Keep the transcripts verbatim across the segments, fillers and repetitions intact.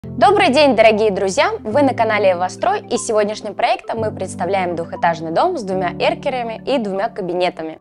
Добрый день, дорогие друзья! Вы на канале Эвострой, и сегодняшним проектом мы представляем двухэтажный дом с двумя эркерами и двумя кабинетами.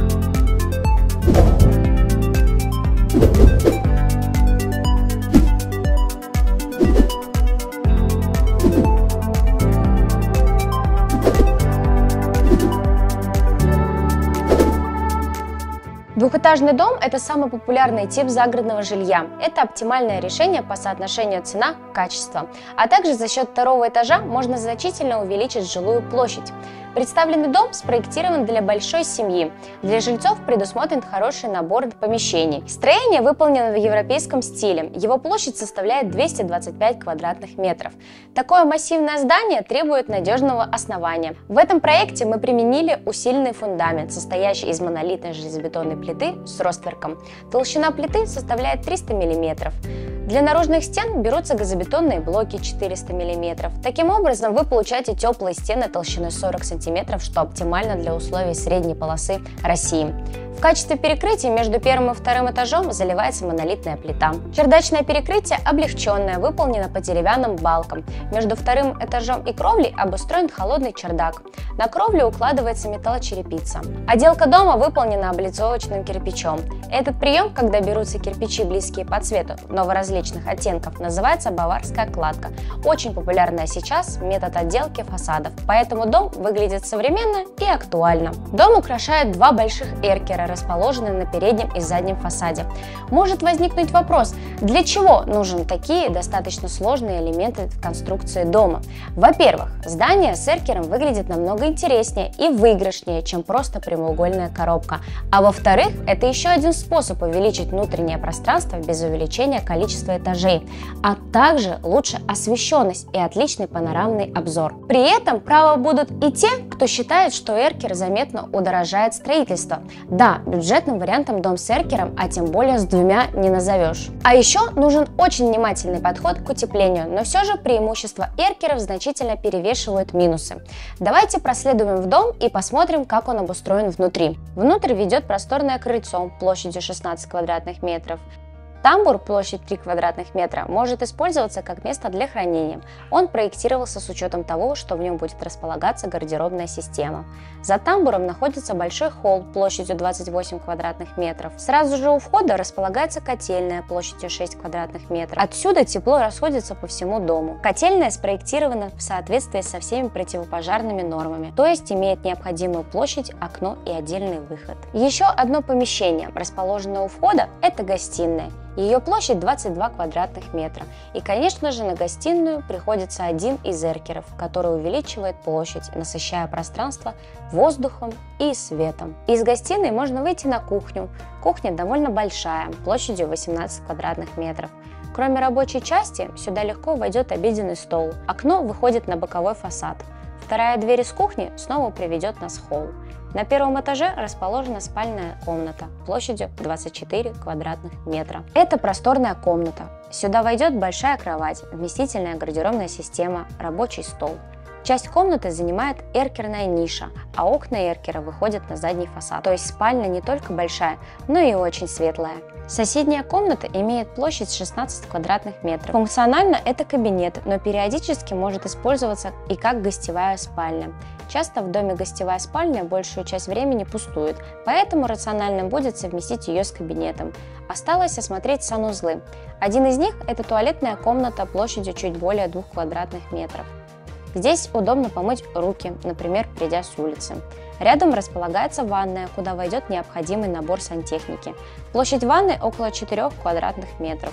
Двухэтажный дом – это самый популярный тип загородного жилья. Это оптимальное решение по соотношению цена-качество. А также за счет второго этажа можно значительно увеличить жилую площадь. Представленный дом спроектирован для большой семьи. Для жильцов предусмотрен хороший набор помещений. Строение выполнено в европейском стиле. Его площадь составляет двести двадцать пять квадратных метров. Такое массивное здание требует надежного основания. В этом проекте мы применили усиленный фундамент, состоящий из монолитной железобетонной плиты с ростверком. Толщина плиты составляет триста миллиметров. Для наружных стен берутся газобетонные блоки четыреста миллиметров. Таким образом, вы получаете теплые стены толщиной сорок сантиметров, что оптимально для условий средней полосы России. В качестве перекрытия между первым и вторым этажом заливается монолитная плита. Чердачное перекрытие облегченное, выполнено по деревянным балкам. Между вторым этажом и кровлей обустроен холодный чердак. На кровлю укладывается металлочерепица. Отделка дома выполнена облицовочным кирпичом. Этот прием, когда берутся кирпичи близкие по цвету, но в различных оттенков, называется баварская кладка. Очень популярная сейчас метод отделки фасадов, поэтому дом выглядит современно и актуально. Дом украшает два больших эркера, расположенные на переднем и заднем фасаде. Может возникнуть вопрос, для чего нужны такие достаточно сложные элементы в конструкции дома? Во-первых, здание с эркером выглядит намного интереснее и выигрышнее, чем просто прямоугольная коробка. А во-вторых, это еще один способ увеличить внутреннее пространство без увеличения количества этажей, а также лучше освещенность и отличный панорамный обзор. При этом правы будут и те, кто считает, что эркер заметно удорожает строительство. Да, бюджетным вариантом дом с эркером, а тем более с двумя, не назовешь. А еще нужен очень внимательный подход к утеплению, но все же преимущества эркеров значительно перевешивают минусы. Давайте проследуем в дом и посмотрим, как он обустроен внутри. Внутрь ведет просторное крыльцо площадью шестнадцать квадратных метров. Тамбур, площадь три квадратных метра, может использоваться как место для хранения. Он проектировался с учетом того, что в нем будет располагаться гардеробная система. За тамбуром находится большой холл площадью двадцать восемь квадратных метров. Сразу же у входа располагается котельная площадью шесть квадратных метров. Отсюда тепло расходится по всему дому. Котельная спроектирована в соответствии со всеми противопожарными нормами, то есть имеет необходимую площадь, окно и отдельный выход. Еще одно помещение, расположенное у входа, это гостиная. Ее площадь двадцать два квадратных метра. И, конечно же, на гостиную приходится один из эркеров, который увеличивает площадь, насыщая пространство воздухом и светом. Из гостиной можно выйти на кухню. Кухня довольно большая, площадью восемнадцать квадратных метров. Кроме рабочей части, сюда легко войдет обеденный стол. Окно выходит на боковой фасад. Вторая дверь из кухни снова приведет нас в холл. На первом этаже расположена спальная комната площадью двадцать четыре квадратных метра. Это просторная комната. Сюда войдет большая кровать, вместительная гардеробная система, рабочий стол. Часть комнаты занимает эркерная ниша, а окна эркера выходят на задний фасад. То есть спальня не только большая, но и очень светлая. Соседняя комната имеет площадь шестнадцать квадратных метров. Функционально это кабинет, но периодически может использоваться и как гостевая спальня. Часто в доме гостевая спальня большую часть времени пустует, поэтому рационально будет совместить ее с кабинетом. Осталось осмотреть санузлы. Один из них – это туалетная комната площадью чуть более двух квадратных метров. Здесь удобно помыть руки, например, придя с улицы. Рядом располагается ванная, куда войдет необходимый набор сантехники. Площадь ванны около четырёх квадратных метров.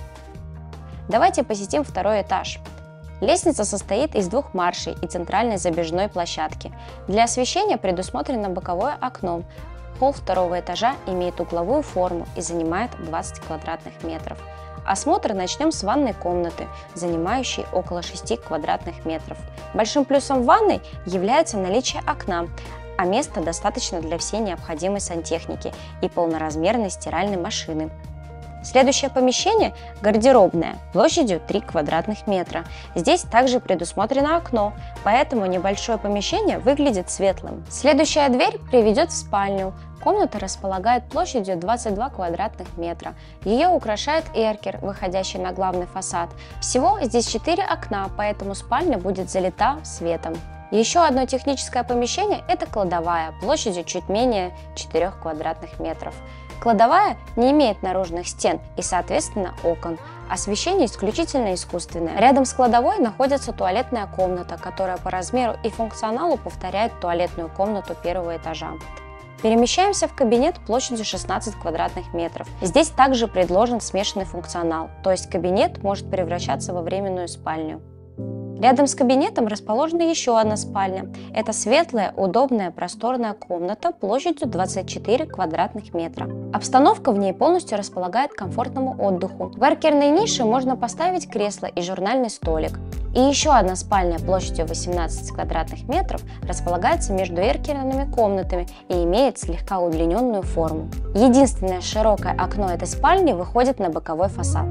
Давайте посетим второй этаж. Лестница состоит из двух маршей и центральной забежной площадки. Для освещения предусмотрено боковое окно. Холл второго этажа имеет угловую форму и занимает двадцать квадратных метров. Осмотр начнем с ванной комнаты, занимающей около шести квадратных метров. Большим плюсом ванной является наличие окна, а места достаточно для всей необходимой сантехники и полноразмерной стиральной машины. Следующее помещение – гардеробная, площадью три квадратных метра. Здесь также предусмотрено окно, поэтому небольшое помещение выглядит светлым. Следующая дверь приведет в спальню. Комната располагает площадью двадцать два квадратных метра. Ее украшает эркер, выходящий на главный фасад. Всего здесь четыре окна, поэтому спальня будет залита светом. Еще одно техническое помещение – это кладовая, площадью чуть менее четырёх квадратных метров. Кладовая не имеет наружных стен и, соответственно, окон. Освещение исключительно искусственное. Рядом с кладовой находится туалетная комната, которая по размеру и функционалу повторяет туалетную комнату первого этажа. Перемещаемся в кабинет площадью шестнадцать квадратных метров. Здесь также предложен смешанный функционал, то есть кабинет может превращаться во временную спальню. Рядом с кабинетом расположена еще одна спальня. Это светлая, удобная, просторная комната площадью двадцать четыре квадратных метра. Обстановка в ней полностью располагает к комфортному отдыху. В эркерной нише можно поставить кресло и журнальный столик. И еще одна спальня площадью восемнадцать квадратных метров располагается между эркерными комнатами и имеет слегка удлиненную форму. Единственное широкое окно этой спальни выходит на боковой фасад.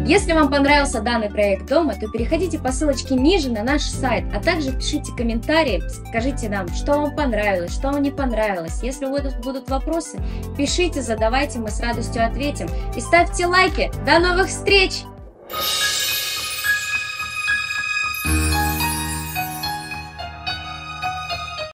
Если вам понравился данный проект дома, то переходите по ссылочке ниже на наш сайт, а также пишите комментарии, скажите нам, что вам понравилось, что вам не понравилось. Если будут, будут вопросы, пишите, задавайте, мы с радостью ответим. И ставьте лайки. До новых встреч!